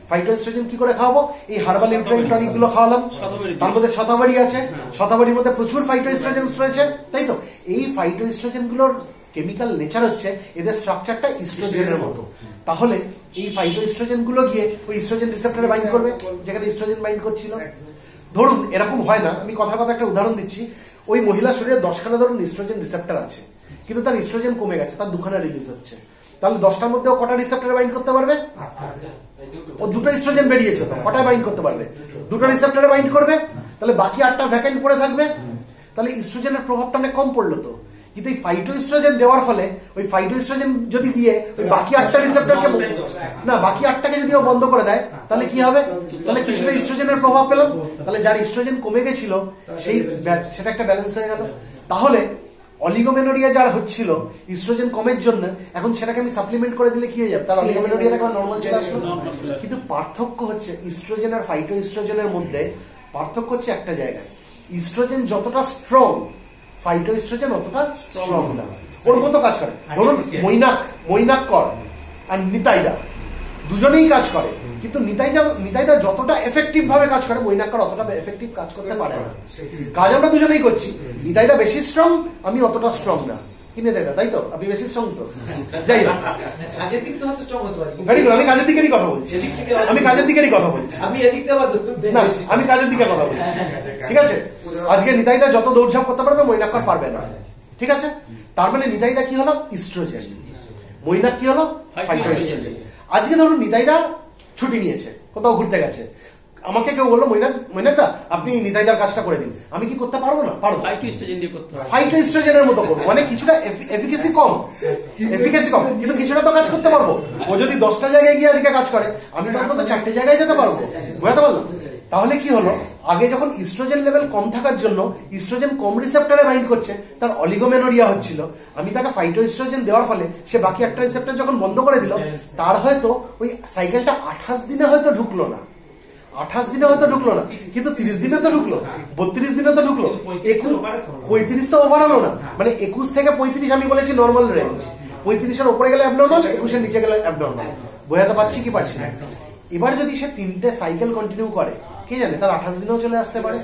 ফাইটোএস্ট্রোজেন কি করে খাওয়াবো? এই হার্বাল ইউট্রাইন টনিক গুলো খাওয়ালাম, তার মধ্যে শতাবরী আছে, শতাবরীর মধ্যে প্রচুর ফাইটোএস্ট্রোজেন রয়েছে, তাই তো? এই ফাইটোএস্ট্রোজেন গুলোর কেমিক্যাল নেচার হচ্ছে এদের স্ট্রাকচারটা ইস্ট্রোজেনের মতো। তাহলে এই ফাইটোএস্ট্রোজেন গুলো গিয়ে ওই ইস্ট্রোজেন রিসেপ্টরে বাইন্ড করবে, যেখানে ইস্ট্রোজেন বাইন্ড করছিল। ধরুন এরকম হয় না, আমি কথার কথা একটা উদাহরণ দিচ্ছি। ওই মহিলা শরীরে দশখানা ধরুন ইস্ট্রোজেন রিসেপ্টর আছে, কিন্তু তার ইস্ট্রোজেন কমে গেছে, তার দুখানা রিলিজ হচ্ছে। তাহলে দশটার মধ্যে ও কটা রিসেপ্টরে বাইন্ড করতে পারবে? ও দুটো ইস্ট্রোজেন বেরিয়েছে, তো কটায় বাইন্ড করতে পারবে? দুটো রিসেপ্টরে বাইন্ড করবে, তাহলে বাকি আটটা ভ্যাকেন্ট পড়ে থাকবে। তাহলে ইস্ট্রোজেনের প্রভাবটা অনেক কম পড়লো তো। কিন্তু এই ফাইটোএস্ট্রোজেন দেওয়ার ফলে ওই ফাইটোএস্ট্রোজেন যদি দিয়ে ওই বাকি আটটা রিসেপ্টরকে না বাকি আটটাকে যদি ও বন্ধ করে দেয়, তাহলে কি হবে? তাহলে কিছুটা ইস্ট্রোজেনের প্রভাব পেলাম। তাহলে যার ইস্ট্রোজেন কমে গেছিল সেই সেটা একটা ব্যালেন্স হয়ে গেল। তাহলে অলিগোমেনোরিয়া যার হচ্ছিল ইস্ট্রোজেন কমের জন্য, এখন সেটাকে আমি সাপ্লিমেন্ট করে দিলে কি হয়ে যাবে? তার অলিগোমেনোরিয়া দেখো নর্মাল চলে আসলো। কিন্তু পার্থক্য হচ্ছে ইস্ট্রোজেন আর ফাইটোএস্ট্রোজেনের মধ্যে পার্থক্য হচ্ছে একটা জায়গায়, ইস্ট্রোজেন যতটা স্ট্রং ফাইটোএস্ট্রোজেন অতটা স্ট্রং না, ওর মতো কাজ করে। ধরুন মৈনাক মৈনাক কর আর নিতাইদা দুজনেই কাজ করে, কিন্তু নিতাইদা নিতাইদা যতটা এফেক্টিভ ভাবে কাজ করে মৈনাক কর অতটা এফেক্টিভ কাজ করতে পারে না। কাজ আমরা দুজনেই করছি, নিতাইদা বেশি স্ট্রং, আমি অতটা স্ট্রং না। কিনে দেয়, তাই তো? আপনি বেশি স্ট্রং তো। যাই হোক, কাজের দিক থেকে স্ট্রং হতে পারে। ভেরি গুড, আমি কাজের দিকেরই কথা বলছি, আমি কাজের দিকেরই কথা বলছি। আমি এদিক থেকে না, আমি কাজের দিকে কথা বলছি, ঠিক আছে? আজকে নিতাইদা যত দৌড়ঝাঁপ করতে পারবে মৈনাক কর পারবে না, ঠিক আছে? তার মানে নিতাইদা কি হলো? ইস্ট্রোজেন। মৈনাক কি হলো? ফাইটোএস্ট্রোজেন। আজকে ধরুন নিতাইদা ছুটি নিয়েছে, কোথাও ঘুরতে গেছে, আমাকে কেউ বললো মৈনাক মৈনাকদা আপনি নিতাইদার কাজটা করে দিন, আমি কি করতে পারবো না? পারবো। ফাইটোএস্ট্রোজেন দিয়ে করতে হবে, ফাইটোএস্ট্রোজেনের মতো করবো, মানে কিছুটা এফিকেসি কম, এফিকেসি কম, কিন্তু কিছুটা তো কাজ করতে পারবো। ও যদি দশটা জায়গায় গিয়ে আজকে কাজ করে, আমি তো অন্তত চারটে জায়গায় যেতে পারবো। বুঝতে পারলাম? তাহলে কি হলো, আগে যখন ইস্ট্রোজেন লেভেল কম থাকার জন্য ইস্ট্রোজেন কম রিসেপ্টরে বাইন্ড করছে, তার অলিগোমেনোরিয়া হচ্ছিল, আমি তাকে ফাইটোএস্ট্রোজেন দেওয়ার ফলে সে বাকি একটা রিসেপ্টর যখন বন্ধ করে দিল, তার হয়তো ওই সাইকেলটা আঠাশ দিনে হয়তো ঢুকলো না, আঠাশ দিনে হয়তো ঢুকলো না, কিন্তু তিরিশ দিনে তো ঢুকলো, বত্রিশ দিনে তো ঢুকলো, পঁয়ত্রিশ তো ওভার হলো না। মানে একুশ থেকে পঁয়ত্রিশ আমি বলেছি নর্মাল রেঞ্জ, পঁয়ত্রিশের উপরে গেলে অ্যাবনর্মাল, একুশের নিচে গেলে অ্যাবনর্মাল। বোঝাতে পারছি কি পারছি না? এবার যদি সে তিনটে সাইকেল কন্টিনিউ করে, কে জানে তার আঠাশ দিনেও চলে আসতে পারে।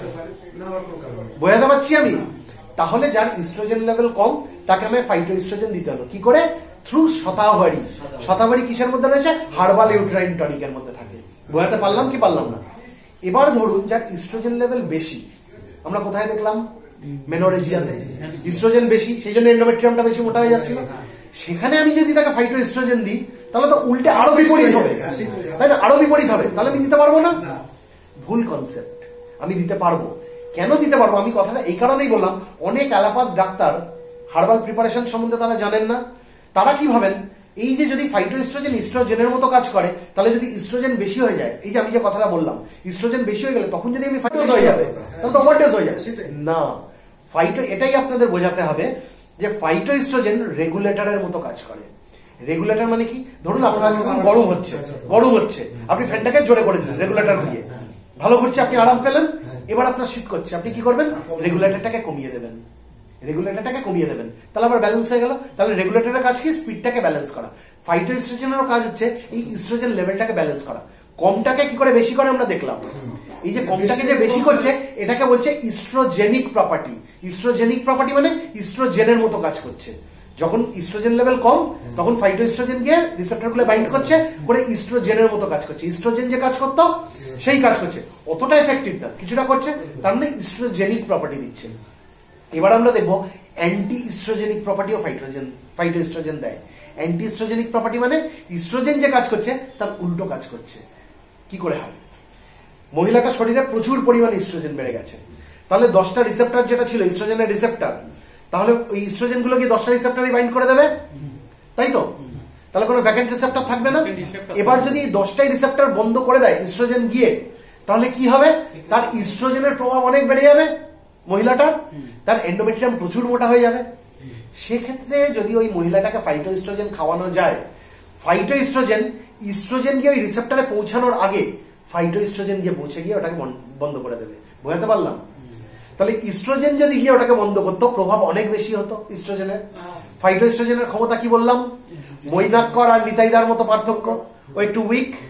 বোঝাতে পারছি আমি? তাহলে যার ইস্ট্রোজেন লেভেল কম তাকে আমি ফাইটোএস্ট্রোজেন দিতে হলো, কি করে? থ্রু শতাবরী। শতাবরী কিসের মধ্যে রয়েছে? হার্বাল ইউট্রাইন টনিকের মধ্যে থাকে। বোঝাতে পারলাম কি পারলাম না? এবার ধরুন যার ইস্ট্রোজেন লেভেল বেশি, আমরা কোথায় দেখলাম? মেনোরেজিয়াতে ইস্ট্রোজেন বেশি, সেই জন্য এন্ডোমেট্রিয়ামটা বেশি মোটা হয়ে যাচ্ছিল। সেখানে আমি যদি তাকে ফাইটোএস্ট্রোজেন দিই, তাহলে তো উল্টে আরো বিপরীত হবে, তাই না? আরো বিপরীত হবে, তাহলে আমি দিতে পারবো না। ভুল কনসেপ্ট, আমি দিতে পারবো। কেন দিতে পারবো? আমি কথাটা এই কারণেই বললাম, অনেক অ্যালোপ্যাথ ডাক্তার হার্বাল প্রিপারেশন সম্বন্ধে তারা জানেন না। তারা কি ভাবেন, এই যে যদি ফাইটোএস্ট্রোজেন ইস্ট্রোজেনের মতো কাজ করে, তাহলে যদি ইস্ট্রোজেন বেশি হয়ে যায়, এই যে আমি যে কথাটা বললাম, ইস্ট্রোজেন বেশি হয়ে গেলে তখন যদি আমি ফাইটোজ হয়ে যাবে, তাহলে তো ওভারডোজ হয়ে যাবে। না, ফাইটো এটাই আপনাদের বোঝাতে হবে যে ফাইটোএস্ট্রোজেন রেগুলেটরের মতো কাজ করে। রেগুলেটর মানে কি? ধরুন আপনার যখন গরম হচ্ছে, গরম হচ্ছে, আপনি ফ্যানটাকে জোরে করে দিলেন রেগুলেটর দিয়ে, ভালো করছে, আপনি আরাম পেলেন। এবার আপনার শীত করছে, আপনি কি করবেন? রেগুলেটরটাকে কমিয়ে দেবেন, রেগুলেটরটাকে কমিয়ে দেবেন, তাহলে আবার ব্যালেন্স হয়ে গেল। তাহলে রেগুলেটরের কাজ কি? স্পিডটাকে ব্যালেন্স করা। ফাইটোএস্ট্রোজেনেরও কাজ হচ্ছে এই ইস্ট্রোজেন লেভেলটাকে ব্যালেন্স করা। কমটাকে কি করে বেশি করে আমরা দেখলাম, এই যে কমটাকে যে বেশি করছে এটাকে বলছে ইস্ট্রোজেনিক প্রপার্টি। ইস্ট্রোজেনিক প্রপার্টি মানে ইস্ট্রোজেনের মতো কাজ করছে। যখন ইস্ট্রোজেন লেভেল কম, তখন ফাইটোএস্ট্রোজেন গিয়ে রিসেপ্টর গুলো বাইন্ড করছে, করে ইস্ট্রোজেনের মতো কাজ করছে। ইস্ট্রোজেন যে কাজ করতো সেই কাজ করছে, অতটা এফেক্টিভ না, কিছুটা করছে, তার মানে ইস্ট্রোজেনিক প্রপার্টি দিচ্ছে। এবার আমরা দেখবো অ্যান্টি ইস্ট্রোজেনিক প্রপার্টিও ফাইটোজেন ফাইটোএস্ট্রোজেন দেয়। অ্যান্টি ইস্ট্রোজেনিক প্রপার্টি মানে ইস্ট্রোজেন যে কাজ করছে তার উল্টো কাজ করছে। কি করে হয়? মহিলাটা শরীরে প্রচুর পরিমাণে ইস্ট্রোজেন বেড়ে গেছে, তাহলে দশটা রিসেপ্টর যেটা ছিল ইস্ট্রোজেনের রিসেপ্টর, তাহলে ওই ইস্ট্রোজেন গুলো কি দশটা রিসেপ্টরই বাইন্ড করে দেবে, তাই তো? তাহলে কোনো ভ্যাকেন্ট রিসেপ্টর থাকবে না। এবার যদি দশটাই রিসেপ্টর বন্ধ করে দেয় ইস্ট্রোজেন গিয়ে, তাহলে কি হবে? তার ইস্ট্রোজেনের প্রভাব অনেক বেড়ে যাবে মহিলাটার, তার এন্ডোমেট্রিয়াম প্রচুর মোটা হয়ে যাবে। সেক্ষেত্রে যদি ওই মহিলাটাকে ফাইটোএস্ট্রোজেন খাওয়ানো যায়, ফাইটোএস্ট্রোজেন ইস্ট্রোজেন গিয়ে ওই রিসেপ্টরে পৌঁছানোর আগে ফাইটোএস্ট্রোজেন গিয়ে পৌঁছে গিয়ে ওটাকে বন্ধ করে দেবে। বুঝতে পারলাম? তাহলে ইস্ট্রোজেন যদি গিয়ে ওটাকে বন্ধ করতো, প্রভাব অনেক বেশি হতো ইস্ট্রোজেনের। ফাইটোএস্ট্রোজেনের ক্ষমতা কি বললাম? মৈনাক কর আর নিতাইদার মতো পার্থক্য, ও একটু উইক,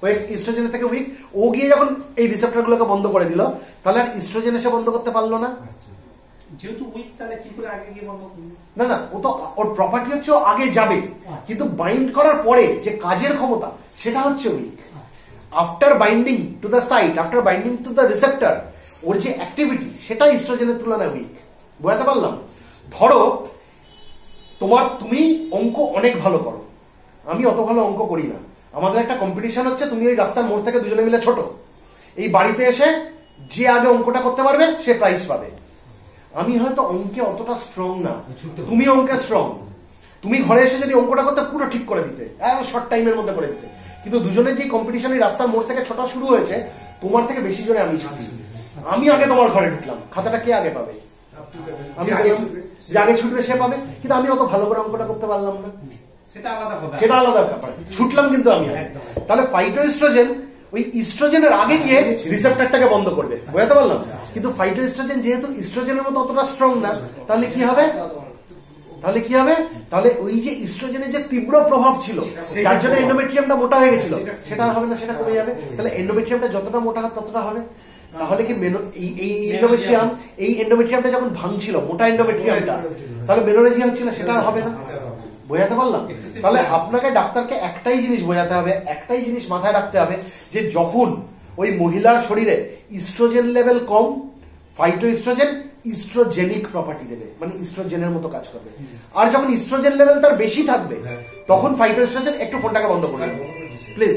ওই ইস্ট্রোজেনের থেকে উইক, ও গিয়ে যখন এই রিসেপ্টর গুলোকে বন্ধ করে দিল, তাহলে আর ইস্ট্রোজেন এসে বন্ধ করতে পারলো না। যেহেতু উইক, তাহলে কি করে আগে গিয়ে বন্ধ করবে? না না, ও তো ওর প্রপার্টি হচ্ছে ও আগে যাবে, কিন্তু বাইন্ড করার পরে যে কাজের ক্ষমতা সেটা হচ্ছে weak. After binding to the site, after binding to the receptor, ওর যে অ্যাক্টিভিটি সেটা ইস্ট্রোজেনের তুলনায় উইক। বুঝাতে পারলাম? ধরো তোমার, তুমি অঙ্ক অনেক ভালো করো, আমি অত ভালো অঙ্ক করি না, আমাদের একটা কম্পিটিশন হচ্ছে, তুমি ওই রাস্তার মোড় থেকে দুজনে মিলে ছোট, এই বাড়িতে এসে যে আগে অঙ্কটা করতে পারবে সে প্রাইজ পাবে। আমি হয়তো অঙ্কে অতটা স্ট্রং না, তুমি অঙ্কে স্ট্রং, তুমি ঘরে এসে যদি অঙ্কটা করতে পুরো ঠিক করে দিতে, শর্ট টাইমের মধ্যে করে দিতে, কিন্তু দুজনের যে কম্পিটিশন এই রাস্তার মোড় থেকে ছোটা শুরু হয়েছে, তোমার থেকে বেশি জোরে আমি ছুটি, আমি আগে তোমার ঘরে ঢুকলাম, খাতাটা কে আগে পাবে? আমি যে আগে ছুটবে সে পাবে, কিন্তু আমি অত ভালো করে অঙ্কটা করতে পারলাম না, সেটা আলাদা হবে, সেটা আলাদা ব্যাপার, ছুটলাম কিন্তু আমি। তাহলে ফাইটোএস্ট্রোজেন ওই ইস্ট্রোজেনের আগে গিয়ে রিসেপ্টরটাকে বন্ধ করবে। বুঝতে পারলাম? কিন্তু ফাইটোএস্ট্রোজেন যেহেতু ইস্ট্রোজেনের মতো অতটা স্ট্রং না, তাহলে কি হবে? তাহলে কি হবে? তাহলে ওই যে ইস্ট্রোজেনের যে তীব্র প্রভাব ছিল, যার জন্য এন্ডোমেট্রিয়ামটা মোটা হয়ে গেছিল, সেটা হবে না, সেটা কমে যাবে। তাহলে এন্ডোমেট্রিয়ামটা যতটা মোটা হয় ততটা হবে। তাহলে কি এই এন্ডোমেট্রিয়াম, এই এন্ডোমেট্রিয়ামটা যখন ভাঙছিল, মোটা এন্ডোমেট্রিয়ামটা, তাহলে মেনোরেজিয়া হচ্ছিল, সেটা হবে না। বোঝাতে পারলাম? তাহলে আপনাকে ডাক্তারকে একটাই জিনিস বোঝাতে হবে, একটাই জিনিস মাথায় রাখতে হবে, যে যখন ওই মহিলার শরীরে ইস্ট্রোজেন লেভেল কম, ফাইটোএস্ট্রোজেন ইস্ট্রোজেনিক প্রপার্টি দেবে, মানে ইস্ট্রোজেনের মতো কাজ করবে। আর যখন ইস্ট্রোজেন লেভেল তার বেশি থাকবে, তখন ফাইটোএস্ট্রোজেন, একটু ফোনটাকে বন্ধ করে প্লিজ,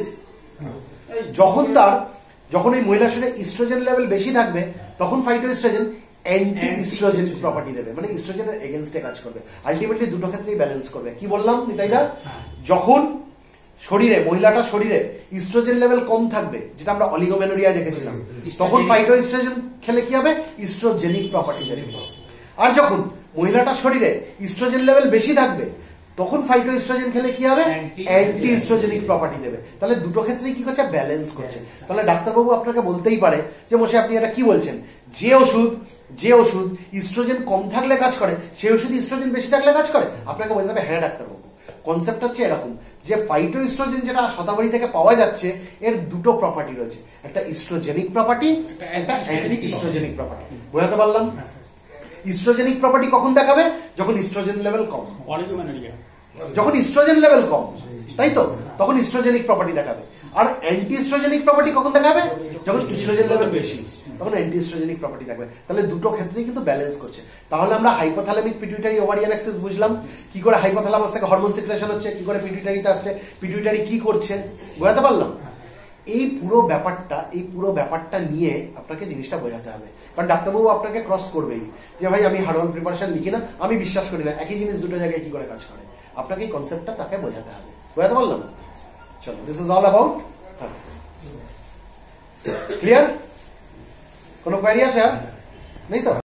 যখন তার যখন এই মহিলার শরীরে ইস্ট্রোজেন লেভেল বেশি থাকবে, তখন ফাইটোএস্ট্রোজেন অ্যান্টি ইস্ট্রোজেন প্রপার্টি দেবে, মানে ইস্ট্রোজেনের এগেনস্টে কাজ করবে। আলটিমেটলি দুটো ক্ষেত্রেই ব্যালেন্স করবে। কি বললাম নিতাইদা? যখন শরীরে, মহিলাটার শরীরে ইস্ট্রোজেন লেভেল কম থাকবে, যেটা আমরা অলিগোমেনোরিয়া দেখেছিলাম, তখন ফাইটোএস্ট্রোজেন খেলে কি হবে? ইস্ট্রোজেনিক প্রপার্টি দেবে। আর যখন মহিলাটার শরীরে ইস্ট্রোজেন লেভেল বেশি থাকবে, তখন ফাইটোএস্ট্রোজেন খেলে কি হবে? অ্যান্টি ইস্ট্রোজেনিক প্রপার্টি দেবে। তাহলে দুটো ক্ষেত্রেই কি করছে? ব্যালেন্স করছে। তাহলে ডাক্তারবাবু আপনাকে বলতেই পারে যে মশাই আপনি এটা কি বলছেন, যে ওষুধ যে ওষুধ ইস্ট্রোজেন কম থাকলে কাজ করে, সেই ওষুধ ইস্ট্রোজেন বেশি থাকলে কাজ করে? আপনাকে বলতে হবে হ্যাঁ ডাক্তারবাবু, কনসেপ্ট হচ্ছে এরকম, যে ফাইটোএস্ট্রোজেন যেটা শতাবরী থেকে পাওয়া যাচ্ছে, এর দুটো প্রপার্টি রয়েছে, একটা ইস্ট্রোজেনিক প্রপার্টি, একটা অ্যান্টি ইস্ট্রোজেনিক প্রপার্টি। বোঝাতে পারলাম? ইস্ট্রোজেনিক প্রপার্টি কখন দেখাবে? যখন ইস্ট্রোজেন লেভেল কম, যখন ইস্ট্রোজেন লেভেল কম, তাই তো, তখন ইস্ট্রোজেনিক প্রপার্টি দেখাবে। আর অ্যান্টি ইস্ট্রোজেনিক প্রপার্টি কখন দেখাবে? যখন ইস্ট্রোজেন লেভেল বেশি, তখন অ্যান্টি ইস্ট্রোজেনিক প্রপার্টি থাকবে। তাহলে দুটো ক্ষেত্রেই কিন্তু ব্যালেন্স করছে। তাহলে আমরা হাইপোথ্যালামিক পিটুইটারি ওভারিয়ান অ্যাক্সিস বুঝলাম, কি করে হাইপোথ্যালামাস থেকে হরমোন সিক্রেশন হচ্ছে, কি করে পিটুইটারিতে আসছে, পিটুইটারি কি করছে। বোঝাতে পারলাম? এই পুরো ব্যাপারটা, এই পুরো ব্যাপারটা নিয়ে আপনাকে জিনিসটা বোঝাতে হবে। কারণ ডাক্তারবাবু আপনাকে ক্রস করবেই, যে ভাই আমি হার্বাল প্রিপারেশন লিখি না, আমি বিশ্বাস করি না, একই জিনিস দুটো জায়গায় কি করে কাজ করে। আপনাকে এই কনসেপ্টটা তাকে বোঝাতে হবে। বোঝাতে পারলাম? চলো, this is all about. Clear? কোনো কোয়ারি আছে আর নেই তো?